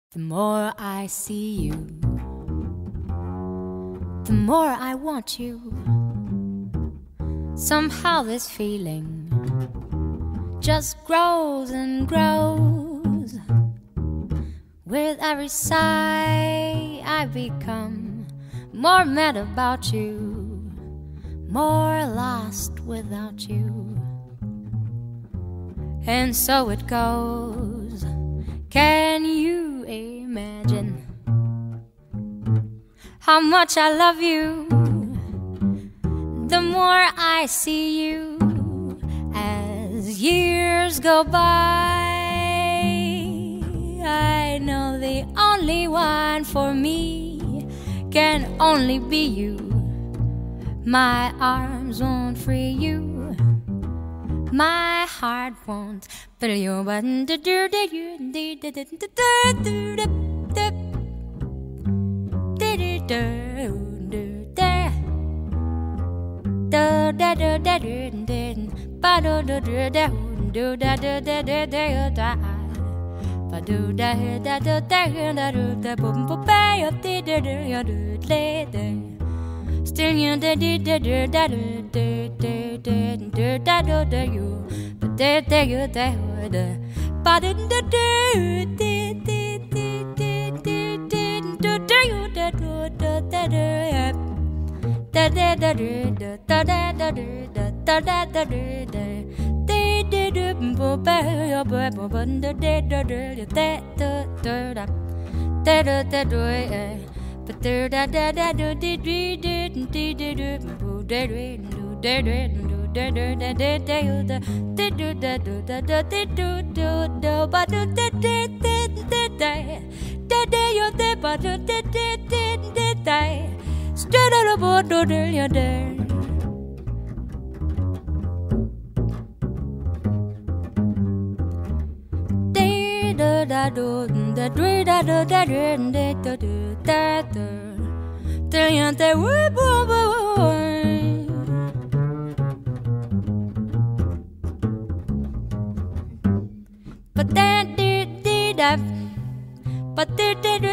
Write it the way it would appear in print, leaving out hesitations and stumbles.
The more I see you, the more I want you. Somehow this feeling just grows and grows. With every sigh I become more mad about you, more lost without you. And so it goes. Can you imagine how much I love you? The more I see you as years go by, I know the only one for me can only be you. My arms won't free you, my heart won't. But you want to do still you but